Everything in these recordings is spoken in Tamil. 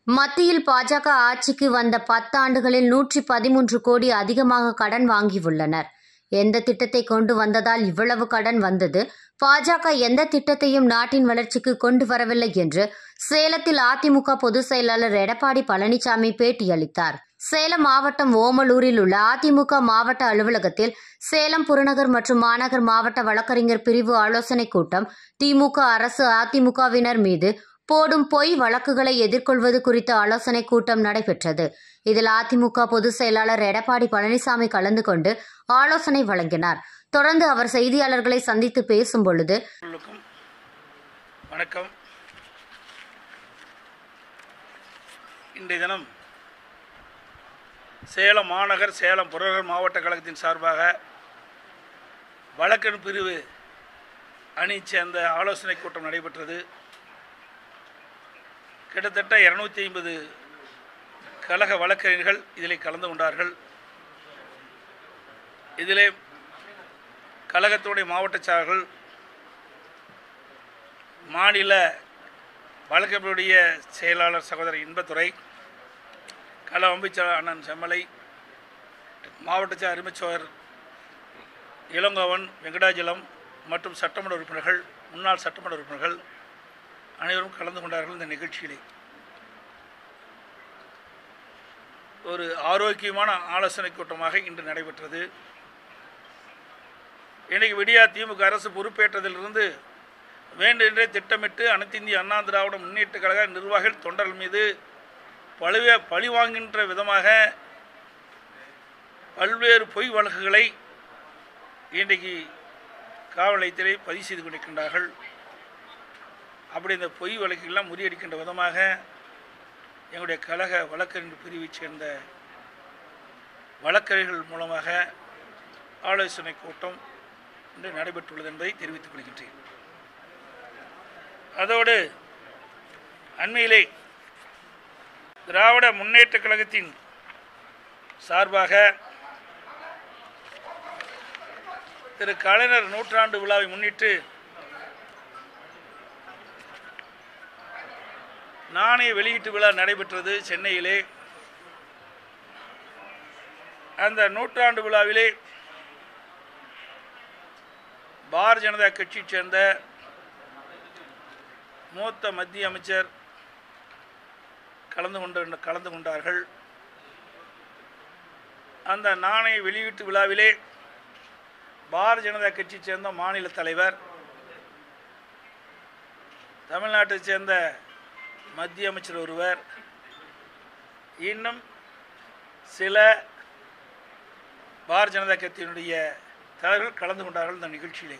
மத்தியில் பாஜக ஆட்சிக்கு வந்த 10 ஆண்டுகளில் 113 கோடி அதிகமாக கடன் வாங்கியுள்ளனர். எந்த திட்டத்தை கொண்டு வந்ததால் இவ்வளவு கடன் வந்தது? பாஜக எந்த திட்டத்தையும் நாட்டின் வளர்ச்சிக்கு கொண்டு வரவில்லை என்று சேலத்தில் அதிமுக பொதுச் செயலாளர் எடப்பாடி பழனிசாமி பேட்டியளித்தார். சேலம் மாவட்டம் ஓமலூரில் உள்ள அதிமுக மாவட்ட அலுவலகத்தில் சேலம் புறநகர் மற்றும் மாநகர் மாவட்ட வழக்கறிஞர் பிரிவு ஆலோசனைக் கூட்டம். திமுக அரசு அதிமுகவினர் மீது போடும் பொய் வழக்குகளை எதிர்கொள்வது குறித்த ஆலோசனைக் கூட்டம் நடைபெற்றது. இதில் அதிமுக பொதுச் செயலாளர் எடப்பாடி பழனிசாமி கலந்து கொண்டு ஆலோசனை வழங்கினார். தொடர்ந்து அவர் செய்தியாளர்களை சந்தித்து பேசும் பொழுது, வணக்கம். இன்றைய தினம் சேலம் மாநகர் சேலம் புறநகர் மாவட்ட கழகத்தின் சார்பாக வழக்கறிஞர் பிரிவு அணி சேர்ந்த ஆலோசனை கூட்டம் நடைபெற்றது. கிட்டத்தட்ட 250 கழக வழக்கறிஞர்கள் இதில் கலந்து கொண்டார்கள். இதிலே கழகத்துடைய மாவட்ட செயலாளர்கள், மாநில வழக்கறிஞருடைய செயலாளர் சகோதரர் இன்பத்துறை, கள அமைச்சர் அண்ணன் செம்மலை, மாவட்ட செயலர் அருமைச்சோர் இளங்கோவன், வெங்கடாஜலம் மற்றும் சட்டமன்ற உறுப்பினர்கள், முன்னாள் சட்டமன்ற உறுப்பினர்கள் அனைவரும் கலந்து கொண்டார்கள். இந்த நிகழ்ச்சியிலே ஒரு ஆரோக்கியமான ஆலோசனை கூட்டமாக இன்று நடைபெற்றது. இன்றைக்கு விடியா திமுக அரசு பொறுப்பேற்றதிலிருந்து வேண்டுமென்றே திட்டமிட்டு அனைத்து இந்திய அண்ணா திராவிட முன்னேற்ற கழக நிர்வாகிகள் தொண்டர்கள் மீது பழி வாங்குகின்ற விதமாக பல்வேறு பொய் வழக்குகளை இன்றைக்கு காவல் நிலையத்திலே பதிவு செய்து கொண்டிருக்கின்றார்கள். அப்படி இந்த பொய் வழக்குகள்லாம் முறியடிக்கின்ற விதமாக எங்களுடைய கழக வழக்கறிஞர் பிரிவைச் சேர்ந்த வழக்கறிஞர்கள் மூலமாக ஆலோசனை கூட்டம் இன்று நடைபெற்றுள்ளது என்பதை தெரிவித்துக் கொள்கின்றேன். அதோடு அண்மையிலே திராவிட முன்னேற்ற கழகத்தின் சார்பாக திரு கலைஞர் நூற்றாண்டு விழாவை முன்னிட்டு நாணய வெளியீட்டு விழா நடைபெற்றது சென்னையிலே. அந்த நூற்றாண்டு விழாவிலே பாரதிய ஜனதா கட்சியைச் சேர்ந்த மூத்த மத்திய அமைச்சர் கலந்து கொண்டார்கள். அந்த நாணய வெளியீட்டு விழாவிலே பாரதிய ஜனதா கட்சியைச் சேர்ந்த மாநில தலைவர், தமிழ்நாட்டைச் சேர்ந்த மத்திய அமைச்சர் ஒருவர், இன்னும் சில பாரதிய ஜனதா கட்சியினுடைய தலைவர்கள் கலந்து கொண்டார்கள் இந்த நிகழ்ச்சியிலே.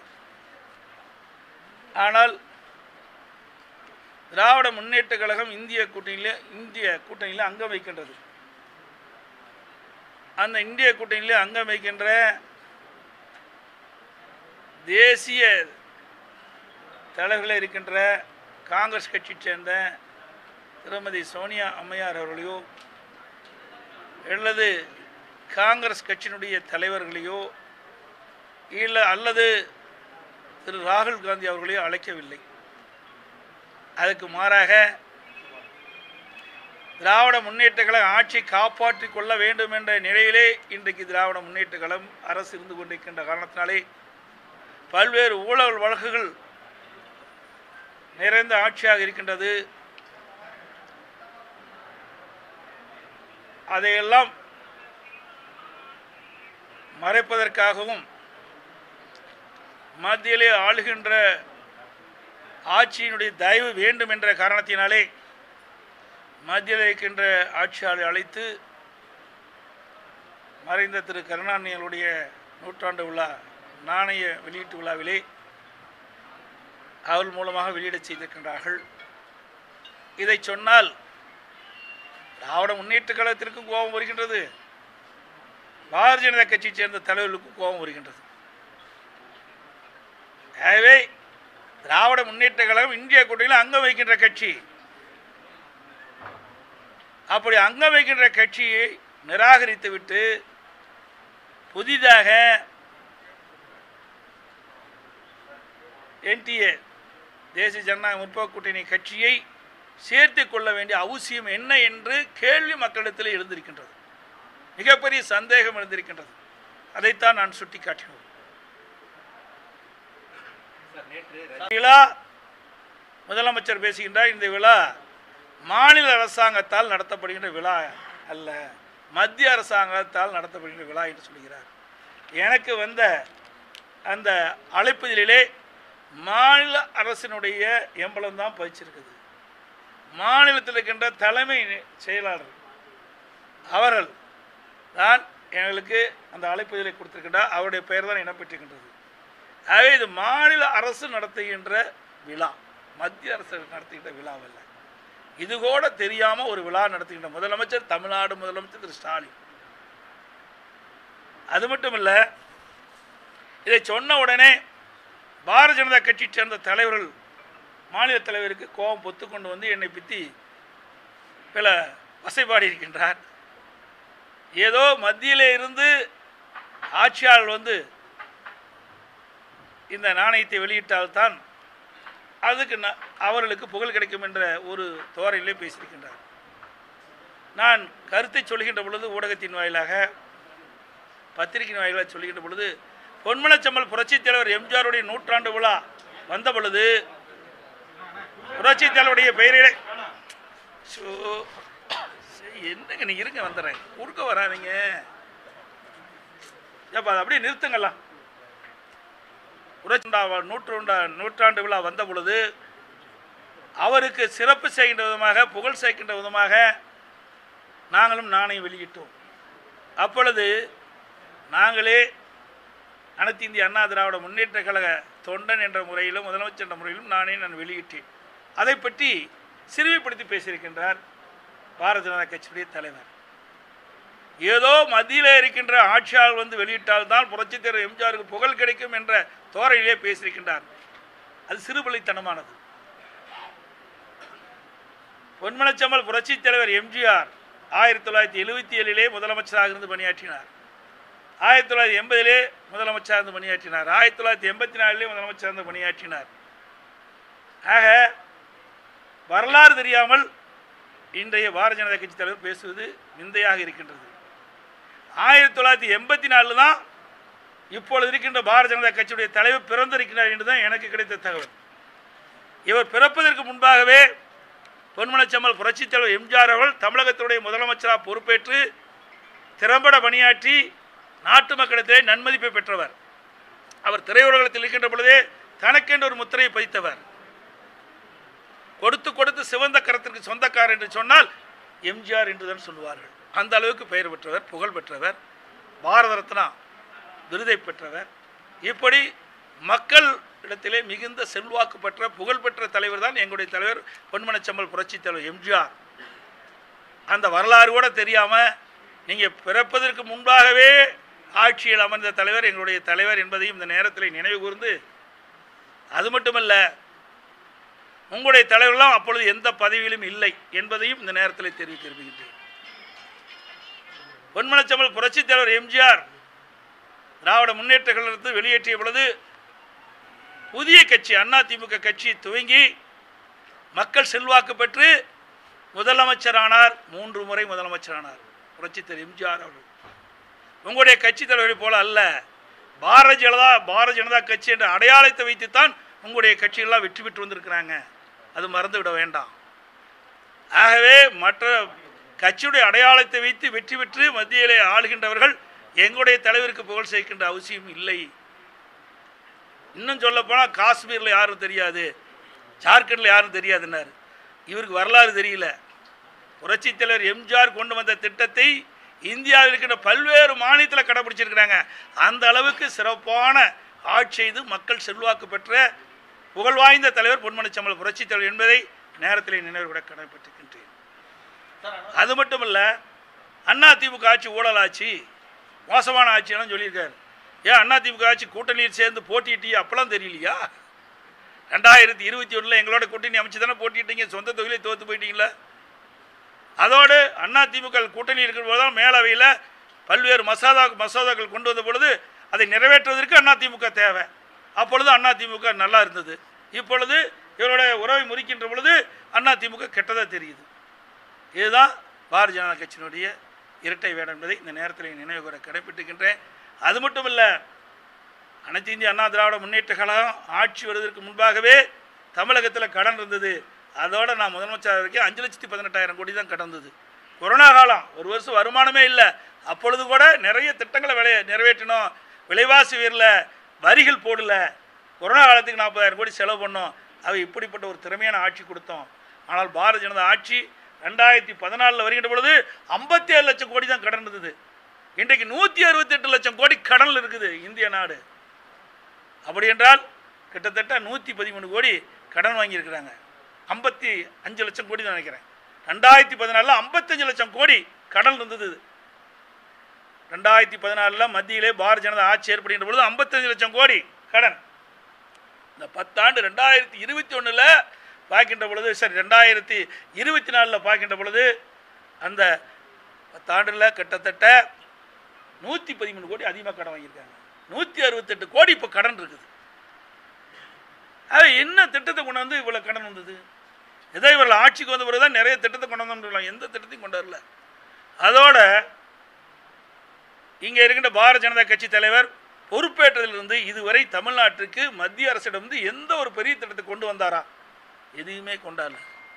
ஆனால் திராவிட முன்னேற்ற கழகம் இந்திய கூட்டணியில் அங்கம் வைக்கின்றது. அந்த இந்திய கூட்டணியில் அங்கம் வைக்கின்ற தேசிய தலைவர்களே இருக்கின்ற காங்கிரஸ் கட்சியைச் சேர்ந்த திருமதி சோனியா அம்மையார் அவர்களையோ அல்லது காங்கிரஸ் கட்சியினுடைய தலைவர்களையோ அல்லது திரு ராகுல் காந்தி அவர்களையோ அழைக்கவில்லை. அதுக்கு மாறாக திராவிட முன்னேற்ற கழகம் ஆட்சியை காப்பாற்றிக் கொள்ள வேண்டும் என்ற நிலையிலே இன்றைக்கு திராவிட முன்னேற்ற கழகம் அரசு இருந்து கொண்டிருக்கின்ற காரணத்தினாலே பல்வேறு ஊழல் வழக்குகள் நிறைந்த ஆட்சியாக இருக்கின்றது. அதையெல்லாம் மறைப்பதற்காகவும் மத்தியிலே ஆளுகின்ற ஆட்சியினுடைய தயவு வேண்டும் என்ற காரணத்தினாலே மத்தியில் இருக்கின்ற ஆட்சியாளரை அழைத்து மறைந்த திரு கருணாநிதியுடைய நூற்றாண்டு விழா நாணய வெளியீட்டு விழாவிலே அவர்கள் மூலமாக வெளியிட செய்திருக்கின்றார்கள். இதை சொன்னால் திராவிட முன்னேற்ற கழகத்திற்கு கோபம் வருகின்றது, பாரதிய ஜனதா கட்சியைச் சேர்ந்த தலைவர்களுக்கு கோபம் வருகின்றது. ஆகவே திராவிட முன்னேற்ற கழகம் இந்திய கூட்டணியில் அங்கம் வைக்கின்ற கட்சி. அப்படி அங்கம் வைக்கின்ற கட்சியை நிராகரித்துவிட்டு புதிதாக என்டிஏ தேசிய ஜனநாயக முற்போக்கு கூட்டணி கட்சியை சேர்த்து கொள்ள வேண்டிய அவசியம் என்ன என்று கேள்வி மக்களிடத்தில் எழுந்திருக்கின்றது. மிகப்பெரிய சந்தேகம் எழுந்திருக்கின்றது. அதைத்தான் நான் சுட்டி காட்டினோம். விழா முதலமைச்சர் பேசுகின்றார். இந்த விழா மாநில அரசாங்கத்தால் நடத்தப்படுகின்ற விழா அல்ல, மத்திய அரசாங்கத்தால் நடத்தப்படுகின்ற விழா என்று சொல்கிறார். எனக்கு வந்த அந்த அழைப்புதலிலே மாநில அரசினுடைய எம்பளம் தான் பதிச்சிருக்குது. மாநிலத்தில் இருக்கின்ற தலைமை செயலாளர் அவர்கள் தான் எங்களுக்கு அந்த அழைப்புதலை கொடுத்திருக்கின்றார். அவருடைய பெயர் தான் இடம்பெற்றிருக்கின்றது. ஆகவே இது மாநில அரசு நடத்துகின்ற விழா, மத்திய அரசு நடத்துகின்ற விழாவல்ல. இது கூட தெரியாமல் ஒரு விழா நடத்துகின்ற முதலமைச்சர் தமிழ்நாடு முதலமைச்சர் திரு ஸ்டாலின். அது மட்டும் இல்லை, இதை சொன்ன உடனே பாரதிய ஜனதா கட்சியை சேர்ந்த தலைவர்கள் மாநில தலைவருக்கு கோபம் பொத்து கொண்டு வந்து என்னை பற்றி பல வசைபாடி இருக்கின்றார். ஏதோ மத்தியிலே இருந்து ஆட்சியாளர் வந்து இந்த நாணயத்தை வெளியிட்டால்தான் அதுக்கு அவர்களுக்கு புகழ் கிடைக்கும் என்ற ஒரு தோரையிலே பேசியிருக்கின்றார். நான் கருத்தை சொல்கின்ற பொழுது ஊடகத்தின் வாயிலாக பத்திரிகையின் வாயிலாக சொல்கின்ற பொழுது பொன்மனச்செம்மல் புரட்சித் தலைவர் எம்ஜிஆருடைய 100ஆண்டு விழா வந்த பொழுது புரட்சித் தலைவருடைய பெயரிலே என்னங்க நீ இருங்க வந்துடுறேன், குறுக்க வராதிங்க, ஏப்பா அதை அப்படியே நிறுத்துங்கலாம். நூற்றாண்டு விழா வந்த பொழுது அவருக்கு சிறப்பு செய்கின்ற விதமாக, புகழ் சேர்க்கின்ற விதமாக நாங்களும் நாணயம் வெளியிட்டோம். அப்பொழுது நாங்களே அனைத்து இந்திய அண்ணா திராவிட முன்னேற்ற கழக தொண்டன் என்ற முறையிலும் முதலமைச்சர் என்ற முறையிலும் நான் வெளியிட்டேன். அதை பற்றி சிறுமைப்படுத்தி பேசியிருக்கின்றார் பாரதிய ஜனதா கட்சியுடைய தலைவர். ஏதோ மத்தியில் இருக்கின்ற ஆட்சியாளர் வந்து வெளியிட்டால்தான் புரட்சித் தலைவர் எம்ஜிஆருக்கு புகழ் கிடைக்கும் என்ற தோரையிலே பேசியிருக்கின்றார். அது சிறுபிள்ளைத்தனமானது. பொன்மனச்செம்மல் புரட்சித் தலைவர் எம்ஜிஆர் 1977 முதலமைச்சராக இருந்து பணியாற்றினார். 1980 முதலமைச்சராக இருந்து பணியாற்றினார். 1984 முதலமைச்சராக இருந்து பணியாற்றினார். ஆக வரலாறு தெரியாமல் இன்றைய பாரதிய ஜனதா கட்சி தலைவர் பேசுவது நிந்தையாக இருக்கின்றது. 1984 தான் இப்பொழுது இருக்கின்ற பாரதிய ஜனதா கட்சியுடைய தலைவர் பிறந்திருக்கிறார் என்றுதான் எனக்கு கிடைத்த தகவல். இவர் பிறப்பதற்கு முன்பாகவே பொன்மனச்செம்மல் புரட்சித் தலைவர் எம்ஜிஆர் அவர்கள் தமிழகத்தினுடைய முதலமைச்சராக பொறுப்பேற்று திறம்பட பணியாற்றி நாட்டு மக்களிடத்திலே நன்மதிப்பை பெற்றவர். அவர் திரையுலகத்தில் இருக்கின்ற பொழுதே தனக்கென்று ஒரு முத்திரையை பதித்தவர். கொடுத்து கொடுத்து சிவந்த கரத்திற்கு சொந்தக்காரர் என்று சொன்னால் எம்ஜிஆர் என்றுதான் சொல்லுவார்கள். அந்த அளவுக்கு பெயர் பெற்றவர், புகழ் பெற்றவர், பாரத ரத்னா விருதை பெற்றவர். இப்படி மக்கள் இடத்திலே மிகுந்த செல்வாக்கு பெற்ற புகழ்பெற்ற தலைவர் தான் எங்களுடைய தலைவர் பொன்மனச்செம்மல் புரட்சித் தலைவர் எம்ஜிஆர். அந்த வரலாறு கூட தெரியாமல் நீங்கள் பிறப்பதற்கு முன்பாகவே ஆட்சியில் அமர்ந்த தலைவர் எங்களுடைய தலைவர் என்பதையும் இந்த நேரத்தில் நினைவு கூர்ந்து, அது மட்டுமல்ல உங்களுடைய தலைவர்களாம் அப்பொழுது எந்த பதவியிலும் இல்லை என்பதையும் இந்த நேரத்தில் தெரிவித்து விரும்புகின்றேன். பொன்மனச்செம்மல் புரட்சித் தலைவர் எம்ஜிஆர் திராவிட முன்னேற்ற கழகத்தை வெளியேற்றிய பொழுது புதிய கட்சி அதிமுக கட்சி துவங்கி மக்கள் செல்வாக்கு பெற்று முதலமைச்சரானார். 3 முறை முதலமைச்சரானார் புரட்சித் தலைவர் எம்ஜிஆர் அவர்கள். உங்களுடைய கட்சி தலைவரை போல அல்ல, பாரதிய ஜனதா கட்சி என்ற அடையாளத்தை வைத்துத்தான் உங்களுடைய கட்சியெல்லாம் வெற்றி பெற்று வந்திருக்கிறாங்க. அது மறந்துவிட வேண்டாம். ஆகவே மற்ற கட்சியுடைய அடையாளத்தை வைத்து வெற்றி பெற்று மத்தியிலே ஆளுகின்றவர்கள் எங்களுடைய தலைவருக்கு புகழ் சேர்க்கின்ற அவசியம் இல்லை. இன்னும் சொல்லப்போனால் காஷ்மீரில் யாரும் தெரியாது, ஜார்க்கண்டில் யாரும் தெரியாதுன்னாரு. இவருக்கு வரலாறு தெரியல. புரட்சித் தலைவர் எம்ஜிஆர் கொண்டு வந்த திட்டத்தை இந்தியாவில் இருக்கின்ற பல்வேறு மாநிலத்தில் கடைபிடிச்சிருக்கிறாங்க. அந்த அளவுக்கு சிறப்பான ஆட்சி செய்து மக்கள் செல்வாக்கு பெற்ற புகழ் வாய்ந்த தலைவர் பொன்மனச்செம்மல் புரட்சித் தலைவர் என்பதை நேரத்தில் நினைவுகூட கடமைப்பட்டிருக்கின்றேன். அது மட்டுமல்ல, அதிமுக ஆட்சி ஊழல் ஆட்சி, மோசமான ஆட்சியெல்லாம் சொல்லியிருக்காரு. ஏன் அதிமுக ஆட்சி கூட்டணியில் சேர்ந்து போட்டிட்டு அப்பெல்லாம் தெரியலையா? 2021 எங்களோட கூட்டணி அமைச்சு தானே போட்டிட்டீங்க, சொந்த தொகுதியிலே தோற்று போயிட்டீங்களா? அதோடு அதிமுக கூட்டணி இருக்கிற போதுதான் மேலவையில் பல்வேறு மசோதாக்கள் கொண்டு வந்த பொழுது அதை நிறைவேற்றுவதற்கு அதிமுக தேவை. அப்பொழுது அதிமுக நல்லா இருந்தது. இப்பொழுது இவருடைய உறவை முறிக்கின்ற பொழுது அதிமுக கெட்டதாக தெரியுது. இதுதான் பாரதிய ஜனதா கட்சியினுடைய இரட்டை வேடம் என்பதை இந்த நேரத்தில் நினைவு கூற கடைப்பிடிக்கின்றேன். அது மட்டும் இல்லை, அனைத்து இந்திய அண்ணா திராவிட முன்னேற்ற கழகம் ஆட்சி வருவதற்கு முன்பாகவே தமிழகத்தில் கடன் இருந்தது. அதோடு நான் முதலமைச்சர் வரைக்கும் 5,18,000 கோடி தான் கடந்தது. கொரோனா காலம், ஒரு வருஷம் வருமானமே இல்லை. அப்பொழுது கூட நிறைய திட்டங்களை நிறைவேற்றினோம். விலைவாசி உயரல, வரிகள் போடல, கொரோனா காலத்துக்கு 40,000 கோடி செலவு பண்ணோம். அவை இப்படிப்பட்ட ஒரு திறமையான ஆட்சி கொடுத்தோம். ஆனால் பாரதிய ஜனதா ஆட்சி 2014 வருகின்ற பொழுது 57 லட்சம் கோடி தான் கடன் இருந்தது. இன்றைக்கு 168 லட்சம் கோடி கடனில் இருக்குது இந்திய நாடு. அப்படி என்றால் கிட்டத்தட்ட 113 கோடி கடன் வாங்கியிருக்கிறாங்க. 55 லட்சம் கோடி தான் நினைக்கிறேன். 2014 55 லட்சம் கோடி கடன் இருந்தது. 2014 மத்தியிலே பாரதிய ஜனதா ஆட்சி ஏற்படுகின்ற பொழுது 55 லட்சம் கோடி கடன். இந்த 10 ஆண்டு 2021 பார்க்கின்ற பொழுது, சரி 2024 பார்க்கின்ற பொழுது அந்த 10 ஆண்டில் கிட்டத்தட்ட 113 கோடி அதிகமாக கடன் வாங்கியிருக்காங்க. 168 கோடி இப்போ கடன் இருக்குது. அது என்ன திட்டத்தை கொண்டு வந்து இவ்வளோ கடன் வந்தது? ஏதோ இவர்கள் ஆட்சிக்கு வந்த பிறகு தான் நிறைய திட்டத்தை கொண்டு வந்தோம். எந்த திட்டத்தையும் கொண்டு வரல. அதோட இங்கே இருக்கின்ற பாரதிய ஜனதா கட்சி தலைவர் பொறுப்பேற்றதிலிருந்து இதுவரை தமிழ்நாட்டுக்கு மத்திய அரசிடம் எந்த ஒரு பெரிய திட்டத்தை கொண்டு வந்தாரா? எதுவுமே கொண்டாடல.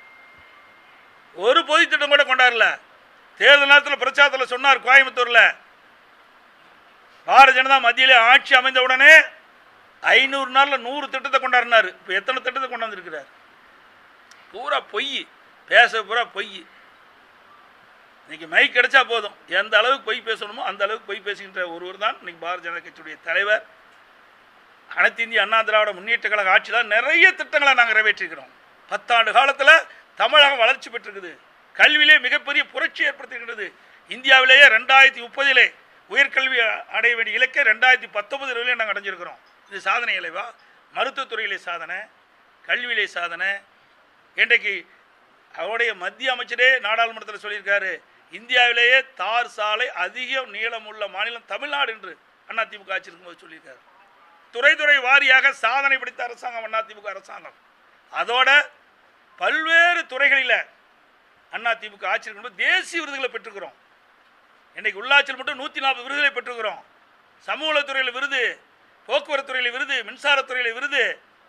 ஒரு பொது திட்டம் கூட கொண்டாடல. தேர்தல் நேரத்தில் பிரச்சாரத்தில் சொன்னார் கோயம்புத்தூரில், பாரதிய ஜனதா மத்தியிலே ஆட்சி அமைந்த உடனே 500 நாளில் 100 திட்டத்தை கொண்டாடினார். இப்போ எத்தனை திட்டத்தை கொண்டு வந்திருக்கிறார்? பூரா பொய், பேச பூரா பொய். இன்னைக்கு மைக் கிடைச்சா போதும், எந்த அளவுக்கு பொய் பேசணுமோ அந்த அளவுக்கு பொய் பேசுகின்ற ஒருவர் தான் இன்னைக்கு பாரதிய ஜனதா கட்சியுடைய தலைவர். அனைத்து இந்திய அண்ணா திராவிட முன்னேற்ற கழக ஆட்சியில் நிறைய திட்டங்களை நாங்கள் நிறைவேற்றிருக்கிறோம். 10 ஆண்டு காலத்தில் தமிழகம் வளர்ச்சி பெற்றிருக்குது. கல்வியிலே மிகப்பெரிய புரட்சி ஏற்படுத்தியிருக்கிறது. இந்தியாவிலேயே 2030 உயர்கல்வி அடைய வேண்டிய இலக்கை 2019 நாங்கள் அடைஞ்சிருக்கிறோம். இது சாதனை இல்லைவா? மருத்துவத்துறையிலே சாதனை, கல்வியிலே சாதனை. இன்றைக்கு அவருடைய மத்திய அமைச்சரே நாடாளுமன்றத்தில் சொல்லியிருக்காரு, இந்தியாவிலேயே தார் சாலை அதிக நீளமுள்ள மாநிலம் தமிழ்நாடு என்று அதிமுக ஆட்சி இருக்கும்போது சொல்லியிருக்காரு. துறை வாரியாக சாதனை படைத்த அரசாங்கம் அதிமுக அரசாங்கம். அதோட பல்வேறு துறைகளில் அதிமுக ஆட்சி இருக்கும்போது தேசிய விருதுகளை பெற்றுக்கிறோம். இன்றைக்கு உள்ளாட்சியில் மட்டும் 140 விருதுகளை பெற்றுக்கிறோம். சமூகத்துறையில் விருது, போக்குவரத்து துறையில் விருது, மின்சாரத்துறையில் விருது,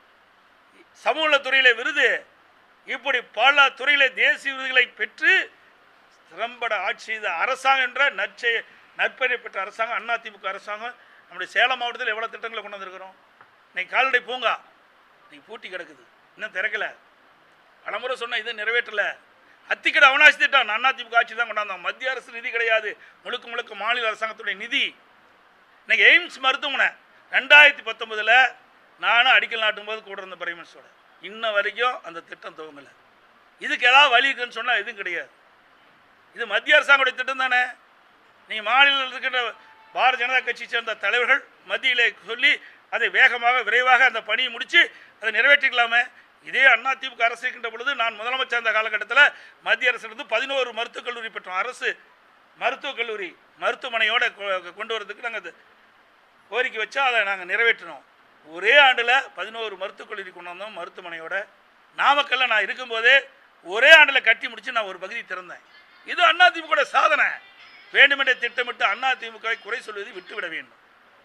சமூக துறையில் விருது, இப்படி பல துறையிலே தேசிய விருதுகளை பெற்று திறம்பட ஆட்சி செய்த அரசாங்கம் என்ற நற்பெயரை பெற்ற அரசாங்கம் அதிமுக அரசாங்கம். நம்முடைய சேலம் மாவட்டத்தில் எவ்வளோ திட்டங்களை கொண்டு வந்திருக்கிறோம். இன்னைக்கு கால்நடை பூங்கா இன்னைக்கு பூட்டி கிடக்குது, இன்னும் திறக்கலை. பலமுறை சொன்ன இது நிறைவேற்றலை. அத்திக்கடை அவனாசி திட்டம் அதிமுக ஆட்சி தான் கொண்டாந்தோம். மத்திய அரசு நிதி கிடையாது, முழுக்க மாநில அரசாங்கத்துடைய நிதி. இன்னைக்கு எய்ம்ஸ் மருத்துவமனை 2019 நானும் அடிக்கல் நாட்டும் போது கூட இருந்த பிரைம் மினிஸ்டரோட இன்ன வரைக்கும் அந்த திட்டம் துவங்கலை. இதுக்கு ஏதாவது வழி இருக்குன்னு சொன்னால் எதுவும் கிடையாது. இது மத்திய அரசாங்கத்துடைய திட்டம் தானே. நீங்கள் மாநிலத்தில் இருக்கின்ற பாரதிய ஜனதா கட்சியை சேர்ந்த தலைவர்கள் மத்தியிலே சொல்லி அதை வேகமாக விரைவாக அந்த பணியை முடித்து அதை நிறைவேற்றிக்கலாமே. இதே அதிமுக அரசு இருக்கின்ற பொழுது நான் முதலமைச்சர் இருந்த காலகட்டத்தில் மத்திய அரசிலிருந்து 11 மருத்துவக் கல்லூரி பெற்றோம். அரசு மருத்துவக் கல்லூரி மருத்துவமனையோடு கொண்டு வரதுக்கு நாங்கள் கோரிக்கை வச்சா அதை நாங்கள் நிறைவேற்றினோம். ஒரே ஆண்டில் 11 மருத்துவக் கல்லூரி கொண்டு வந்தோம். மருத்துவமனையோட நாமக்கல்ல நான் இருக்கும்போதே ஒரே ஆண்டில் கட்டி முடித்து நான் ஒரு பகுதி திறந்தேன். இது அதிமுக சாதனை. வேண்டுமென்றே திட்டமிட்டு அதிமுகவை குறை சொல்வதை விட்டுவிட வேண்டும்.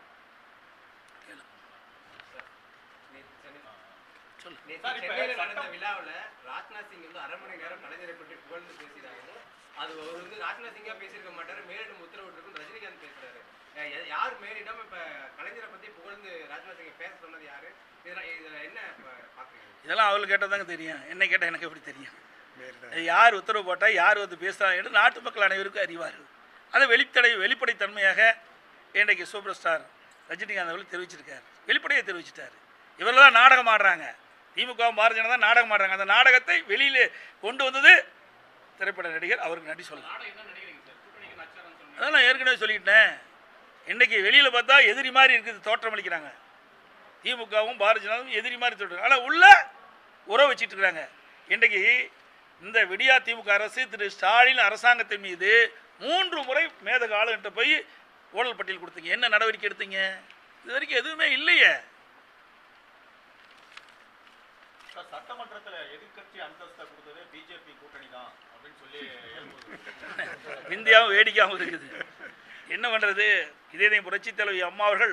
நடந்த விழாவில் ராஜ்நாத் சிங் வந்து 1/2 மணி நேரம் கலைஞரை பற்றி புகழ்ந்து பேசினாங்க. அது அவர் வந்து ராஜ்நாத் சிங்கா பேசியிருக்க மாட்டாரு, மேலிடம் உத்தரவிட்டிருக்கும் ரஜினிகாந்த் பேசுறாரு. யார் மேலிடம் இப்ப கலைஞரை பத்தி புகழ்ந்து ராஜ்நாத் சிங்கை பேச சொன்னது யாரு? இதுல என்ன பாக்குறீங்க? இதெல்லாம் அவங்களுக்கு கேட்டதாங்க தெரியும், என்ன கேட்டால் எனக்கு எப்படி தெரியும்? யார் உத்தரவு போட்டால் யார் வந்து பேசுகிறாங்க என்று நாட்டு மக்கள் அனைவருக்கும் அறிவார்கள். அதை வெளிப்படைத்தன்மையாக இன்றைக்கு சூப்பர் ஸ்டார் ரஜினிகாந்த் அவர்கள் தெரிவிச்சிருக்காரு, வெளிப்படையாக தெரிவிச்சிட்டார். இவர்கள் தான் நாடகம் ஆடுறாங்க, திமுக பாரதிய ஜனதா நாடகம் ஆடுறாங்க. அந்த நாடகத்தை வெளியில் கொண்டு வந்தது திரைப்பட நடிகர், அவருக்கு நடி சொல்லலாம். அதான் நான் ஏற்கனவே சொல்லிட்டேன். இன்றைக்கி வெளியில் பார்த்தா எதிரி மாதிரி இருக்குது, தோற்றம் அளிக்கிறாங்க. திமுகவும் பாரதிய ஜனதாவும் எதிரி மாதிரி தோற்றம், ஆனால் உள்ள உறவு வச்சுட்டு இருக்கிறாங்க. இன்றைக்கு இந்த விடியா திமுக அரசு திரு ஸ்டாலின் அரசாங்கத்தின் மீது 3 முறை மேதக ஆளுகிட்ட போய் ஊழல் பட்டியல் கொடுத்தீங்க. என்ன நடவடிக்கை எடுத்தீங்க? இது வரைக்கும் எதுவுமே இல்லையே. சட்டமன்றத்தில் எதிர்க்கட்சி அந்தஸ்தை கொடுத்தது பிஜேபி கூட்டணி தான் அப்படின்னு சொல்லி இந்தியாவும் வேடிக்கையாகவும் இருக்குது. என்ன பண்ணுறது? இதே புரட்சித் தலைவி அம்மா அவர்கள்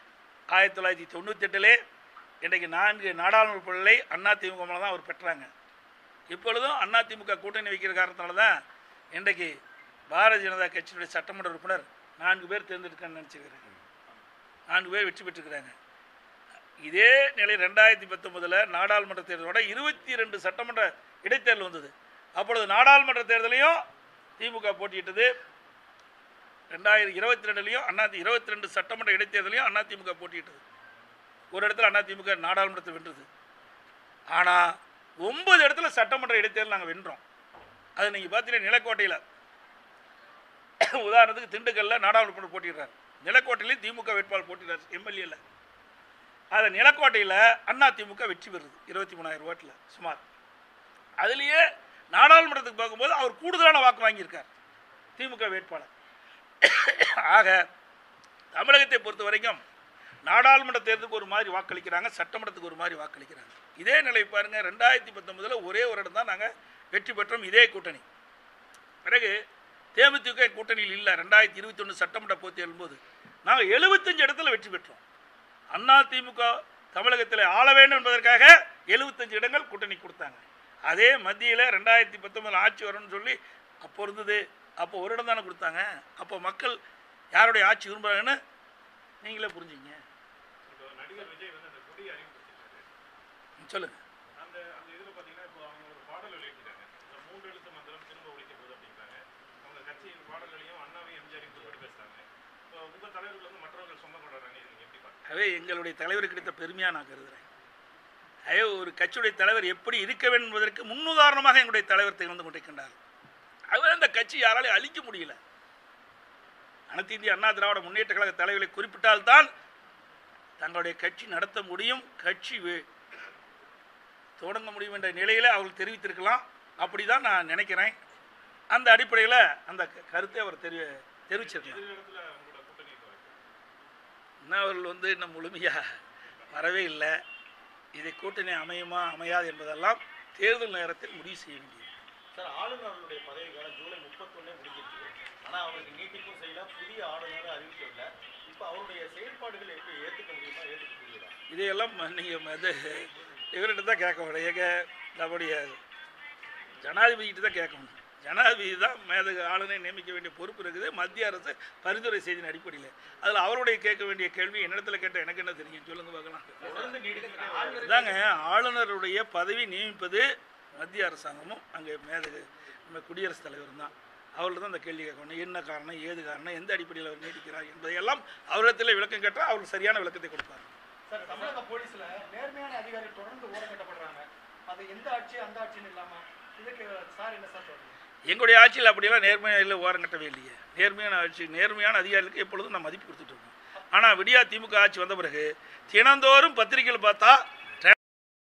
1998 இன்றைக்கு 4 நாடாளுமன்ற பிள்ளை அதிமுக தான் அவர் பெற்றாங்க. இப்பொழுதும் அதிமுக கூட்டணி வைக்கிற காரணத்தினால தான் இன்றைக்கு பாரதிய ஜனதா கட்சியினுடைய சட்டமன்ற உறுப்பினர் 4 பேர் தேர்ந்தெடுக்கணும்னு நினச்சிக்கிறாங்க. 4 பேர் வெற்றி பெற்றுக்கிறாங்க. இதே நிலை 2019 நாடாளுமன்ற தேர்தலோட 22 சட்டமன்ற இடைத்தேர்தல் வந்தது. அப்பொழுது நாடாளுமன்ற தேர்தலையும் திமுக போட்டியிட்டது. 2022 22 சட்டமன்ற இடைத்தேர்தலையும் அதிமுக போட்டியிட்டது. ஒரு இடத்துல அதிமுக நாடாளுமன்றத்தை வென்றது. ஆனால் 9 இடத்துல சட்டமன்ற இடைத்தேர்தல் நாங்கள் வென்றோம். அது நீங்கள் பார்த்தீங்கன்னா நிலக்கோட்டையில் உதாரணத்துக்கு திண்டுக்கல்ல நாடாளுமன்ற போட்டிடுறாரு. நிலக்கோட்டையிலையும் திமுக வேட்பாளர் போட்டிடுறாரு எம்எல்ஏல. அதை நிலக்கோட்டையில் அதிமுக வெற்றி பெறுது 23,000 ஓட்டில் சுமார். அதுலேயே நாடாளுமன்றத்துக்கு பார்க்கும்போது அவர் கூடுதலான வாக்கு வாங்கியிருக்கார் திமுக வேட்பாளர். ஆக தமிழகத்தை பொறுத்த வரைக்கும் நாடாளுமன்ற தேர்தலுக்கு ஒரு மாதிரி வாக்களிக்கிறாங்க, சட்டமன்றத்துக்கு ஒரு மாதிரி வாக்களிக்கிறாங்க. இதே நிலை பாருங்கள். 2019 ஒரே ஒரு இடம் தான் நாங்கள் வெற்றி பெற்றோம், இதே கூட்டணி. பிறகு தேமுதிக கூட்டணியில் இல்லை. 2021 சட்டமன்ற போட்டி போது நாங்கள் 75 இடத்துல வெற்றி பெற்றோம். அதிமுக தமிழகத்தில் ஆள வேண்டும் என்பதற்காக 75 இடங்கள் கூட்டணி கொடுத்தாங்க. அதே மத்தியில் 2019 ஆட்சி வரும்னு சொல்லி அப்போ இருந்தது. அப்போ ஒரு இடம் தானே கொடுத்தாங்க. அப்போ மக்கள் யாருடைய ஆட்சி விரும்புகிறாங்கன்னு நீங்களே புரிஞ்சுங்க. நடிகர் விஜய் வந்து அந்த கொடி அறிவிச்சிருக்காரு. சொல்லுங்க. அந்த இதில் பார்த்தீங்கன்னா இப்போ அவங்க ஒரு பாடல் வெளியிட்டாங்க. இந்த 3 எழுத்து மந்திரம் திரும்ப ஒழிக்க போகுது அப்படிங்கிறாங்க. அவங்க கட்சியின் பாடல்களையும் அண்ணாவையும் எம்ஜிஆரையும் குறிப்பிட்டு பேசுகிறாங்க. இப்போ உங்கள் தலைவர்கள் வந்து மற்றவர்கள் சொந்தம் கொண்டாடுறாங்க. நீங்கள் எப்படி பார்க்குறீங்க? அதே எங்களுடைய தலைவருக்கு கிடைத்த பெருமையாக நான் கருதுகிறேன். அதே ஒரு கட்சியுடைய தலைவர் எப்படி இருக்க வேண்டும் என்பதற்கு முன்னுதாரணமாக எங்களுடைய தலைவர் திகழ்ந்து கொண்டிருக்கின்றார். அவர் அந்த கட்சி யாராலையும் அழிக்க முடியல. அனைத்து இந்திய அண்ணா திராவிட முன்னேற்ற கழக தலைவர்களை குறிப்பிட்டால்தான் தங்களுடைய கட்சி நடத்த முடியும், கட்சி தொடங்க முடியும் என்ற நிலையில் அவர்கள் தெரிவித்திருக்கலாம். அப்படி தான் நான் நினைக்கிறேன். அந்த அடிப்படையில் அந்த கருத்தை அவர் தெரிவிச்சிருக்கார். இன்னும் அவர்கள் வந்து இன்னும் முழுமையாக வரவே இல்லை. இதை கூட்டணி அமையுமா அமையாது என்பதெல்லாம் தேர்தல் நேரத்தில் முடிவு செய்ய வேண்டியது. சார், ஆளுநர்களுடைய பதவி காலம் ஜூலை 31 முடிஞ்சிருக்கு. ஆனால் அவருக்கு நீட்டிப்பும் செய்யல, புதிய ஆளுநரை அறிவிக்கவில்லை. இப்போ அவருடைய செயல்பாடுகள் எப்படி ஏற்றுக்க முடியுமா, ஏற்றுக்க முடியல? இதையெல்லாம் நீங்கள் வந்து இவர்கிட்ட தான் கேட்க முடியும். நம்முடைய ஜனாதிபதிக்கிட்ட தான் கேட்கணும். ஜனாதிபதி தான் மேதகு ஆளுநரை நியமிக்க வேண்டிய பொறுப்பு இருக்குது. மத்திய அரசு பரிந்துரை செய்தியின் அடிப்படையில் அதில் அவருடைய கேட்க வேண்டிய கேள்வி என்னிடத்துல கேட்டால் எனக்கு என்ன தெரியும் சொல்லுங்க பார்க்கலாம். இதாங்க ஆளுநருடைய பதவி நியமிப்பது மத்திய அரசாங்கமும் அங்கே மேதகு நம்ம குடியரசுத் தலைவர் தான். அவர்கிட்ட தான் அந்த கேள்வி கேட்கணும். என்ன காரணம், ஏது காரணம், எந்த அடிப்படையில் அவர் நீடிக்கிறார் என்பதையெல்லாம் அவரிடத்தில் விளக்கம் கேட்டால் அவர் சரியான விளக்கத்தை கொடுப்பார். சார், தமிழக போலீஸ்ல நேர்மையான அதிகாரிகள் தொடர்ந்து ஓரங்கட்டப்படுறாங்க. அது எந்த ஆட்சி அந்த ஆட்சின்னு இல்லாம இதுக்கு சார் என்ன சார் சொல்றீங்க? எங்களுடைய ஆட்சியில் அப்படியெல்லாம் நேர்மையாக ஓரங்கட்டவே இல்லையே. நேர்மையான ஆட்சி, நேர்மையான அதிகாரிகளுக்கு எப்பொழுதும் நான் மதிப்பு கொடுத்துட்டு இருக்கோம். ஆனால் விடியா திமுக ஆட்சி வந்த பிறகு தினந்தோறும் பத்திரிகைகள் பார்த்தா